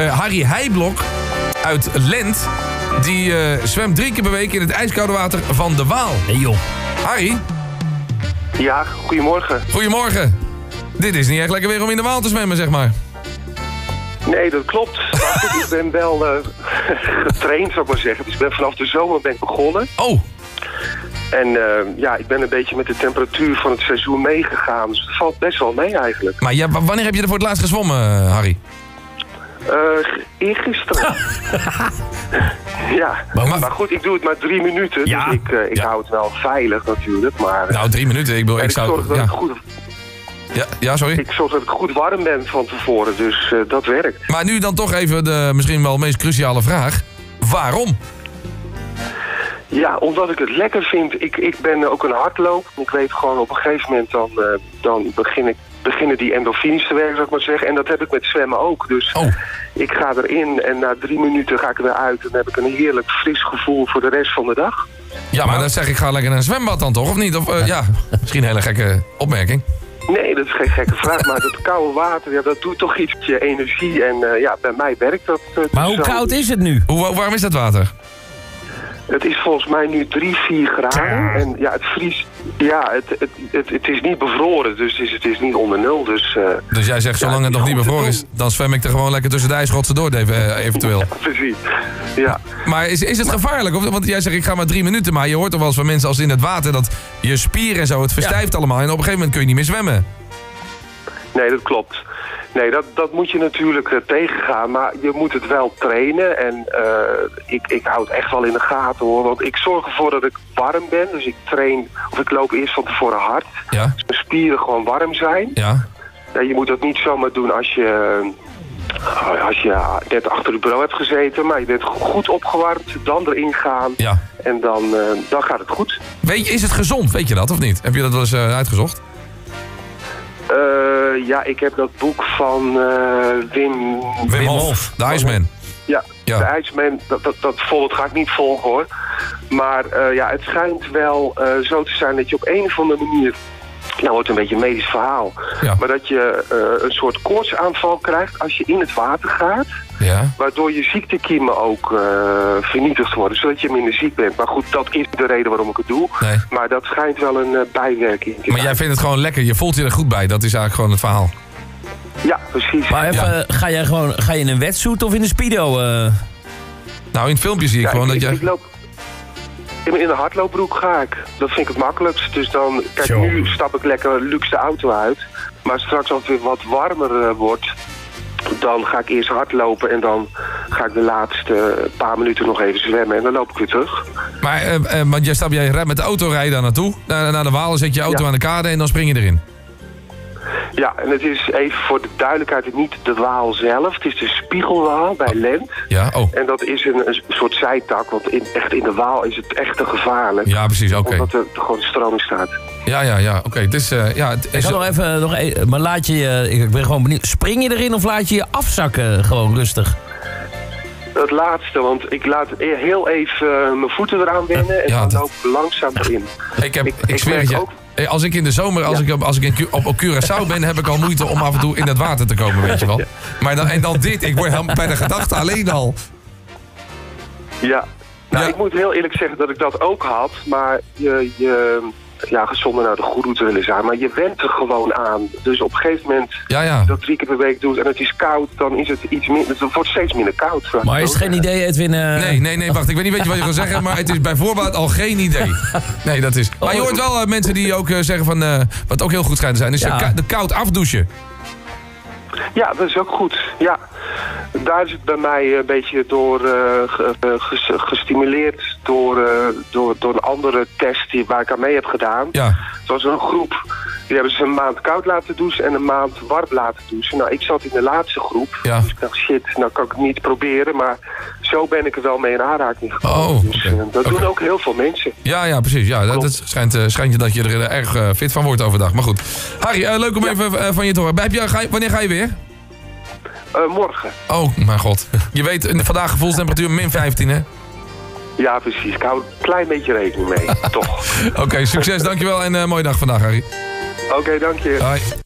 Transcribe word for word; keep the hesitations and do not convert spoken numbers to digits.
Uh, Harry Heijblok uit Lent. Die uh, zwemt drie keer per week in het ijskoude water van de Waal. Hey joh. Harry? Ja, goedemorgen. Goedemorgen. Dit is niet echt lekker weer om in de Waal te zwemmen, zeg maar. Nee, dat klopt. Maar goed, ik ben wel uh, getraind, zou ik maar zeggen. Dus ik ben vanaf de zomer ben ik begonnen. Oh. En uh, ja, ik ben een beetje met de temperatuur van het seizoen meegegaan. Dus het valt best wel mee eigenlijk. Maar ja, wanneer heb je er voor het laatst gezwommen, Harry? Uh, eergisteren. ja, maar, maar goed, ik doe het maar drie minuten. Ja. Dus ik, uh, ik ja. hou het wel veilig natuurlijk. Maar, nou, drie minuten. Ik, bedoel, ik, ik zou... zorg dat Ja. ik goed... Ja, ja, sorry. Ik zorg dat ik goed warm ben van tevoren, dus uh, dat werkt. Maar nu dan toch even de misschien wel meest cruciale vraag. Waarom? Ja, omdat ik het lekker vind. Ik, ik ben ook een hardloper. Ik weet gewoon op een gegeven moment dan, uh, dan begin ik, beginnen die endorfines te werken, zou ik maar zeggen. En dat heb ik met zwemmen ook. Dus Oh. ik ga erin en na drie minuten ga ik er weer uit. En dan heb ik een heerlijk fris gevoel voor de rest van de dag. Ja, maar dan zeg ik, ga lekker naar een zwembad dan toch, of niet? Of, uh, ja, misschien een hele gekke opmerking. Nee, dat is geen gekke vraag. Maar dat koude water, ja, dat doet toch iets met je energie. En uh, ja, bij mij werkt dat. Uh, Maar hoe zo. koud is het nu? Hoe, hoe warm is dat water? Het is volgens mij nu drie, vier graden. En ja, het vries... Ja, het, het, het, het is niet bevroren, dus het is, het is niet onder nul. Dus, uh, Dus jij zegt, zolang ja, het nog niet goed te bevroren doen. is, dan zwem ik er gewoon lekker tussen de ijsrotsen door, uh, eventueel. Ja, precies. Ja. Maar is, is het gevaarlijk? Of, want jij zegt, ik ga maar drie minuten, maar je hoort toch wel eens van mensen als in het water dat je spieren en zo, het verstijft allemaal. En op een gegeven moment kun je niet meer zwemmen. Nee, dat klopt. Nee, dat, dat moet je natuurlijk uh, tegengaan, maar je moet het wel trainen. En uh, ik, ik hou het echt wel in de gaten hoor, want ik zorg ervoor dat ik warm ben. Dus ik train, of ik loop eerst van tevoren hard. Ja. Dus mijn spieren gewoon warm zijn. Ja. Ja, je moet dat niet zomaar doen als je, uh, als je net achter het bureau hebt gezeten. Maar je bent goed opgewarmd, dan erin gaan Ja. en dan, uh, dan gaat het goed. Weet je, is het gezond? Weet je dat of niet? Heb je dat wel eens uh, uitgezocht? Uh, ja, ik heb dat boek van uh, Wim... Wim Hof, de Iceman. Ja, Ja. de IJsman, dat, dat, dat, vol, dat ga ik niet volgen hoor. Maar uh, ja, het schijnt wel uh, zo te zijn dat je op een of andere manier... Nou, wordt een beetje een medisch verhaal. Ja. Maar dat je uh, een soort koortsaanval krijgt als je in het water gaat. Ja. Waardoor je ziektekiemen ook uh, vernietigd worden, zodat je minder ziek bent. Maar goed, dat is de reden waarom ik het doe. Nee. Maar dat schijnt wel een uh, bijwerking te Maar zijn. jij vindt het gewoon lekker, je voelt je er goed bij. Dat is eigenlijk gewoon het verhaal. Ja, precies. Maar even, Ja. ga jij gewoon ga je in een wetsuit of in een speedo? Uh... Nou, in het filmpje zie ik Ja, gewoon ik, dat ik, je... ik loop... In in een hardloopbroek ga ik. Dat vind ik het makkelijkst. Dus dan, kijk, Zo. nu stap ik lekker luxe de auto uit. Maar straks als het weer wat warmer uh, wordt, dan ga ik eerst hardlopen en dan ga ik de laatste paar minuten nog even zwemmen en dan loop ik weer terug. Maar uh, uh, want jij stapt, jij rijdt met de auto, rij je daar naartoe. Naar, naar de Waal, zet je auto Ja. aan de kade en dan spring je erin. Ja, en het is even voor de duidelijkheid niet de Waal zelf. Het is de Spiegelwaal bij Lent. Ja, oh. En dat is een, een soort zijtak, want in, echt in de Waal is het echt te gevaarlijk. Ja, precies, oké. Omdat er, er gewoon stroming staat. Ja, ja, ja, oké. Het is... Uh, ja, het Ik is ga nog even, nog e- maar laat je je, ik ben gewoon benieuwd, spring je erin of laat je je afzakken gewoon rustig? Het laatste, want ik laat e- heel even uh, mijn voeten eraan wennen en Ja, dan dat- loop ik langzaam erin. Ik, heb, ik, Ik- ik zweer het merk je. ook- Eh, Als ik in de zomer, als Ja. ik, als ik in, Cu- op, op Curaçao ben, heb ik al moeite om af en toe in dat water te komen, weet je wel. Maar dan, en dan dit, ik word helemaal bij de gedachte alleen al. Ja, nou Ja. ik moet heel eerlijk zeggen dat ik dat ook had, maar je, je ja, gezonder naar de goeroe te willen zijn, maar je went er gewoon aan. Dus op een gegeven moment, Ja, ja. dat drie keer per week doet en het is koud, dan is het iets minder, het wordt steeds minder koud. Maar is het geen idee, Edwin? uh, Nee, nee, nee, wacht. Ik weet niet weet je wat je wil zeggen, maar het is bij voorbaat al geen idee. Nee, dat is... Maar je hoort wel uh, mensen die ook uh, zeggen van... Uh, wat ook heel goed schijnt te zijn, is Ja. uh, ka- de koud afdouchen. Ja, dat is ook goed. Ja, daar is het bij mij een beetje door uh, ge- uh, ges- gestimuleerd door, uh, door, door een andere test die, waar ik aan mee heb gedaan. Ja. Het was een groep, die hebben ze een maand koud laten douchen en een maand warm laten douchen. Nou, ik zat in de laatste groep, Ja. dus ik dacht shit, nou kan ik het niet proberen, maar zo ben ik er wel mee in aanraking gekomen. Oh, dus oké. uh, dat Oké. doen ook heel veel mensen. Ja, ja, precies. Ja, dat, Klopt. dat schijnt, uh, schijnt je dat je er uh, erg uh, fit van wordt overdag. Maar goed. Harry, uh, leuk om Ja. even uh, van je te horen. Heb je, ga je, wanneer ga je weer? Uh, morgen. Oh, mijn god. Je weet, uh, vandaag gevoelstemperatuur min vijftien, hè? Ja, precies. Ik hou een klein beetje rekening mee, toch. Oké, okay, succes, dankjewel en uh, mooie dag vandaag, Harry. Oké, okay, dank je. Hoi.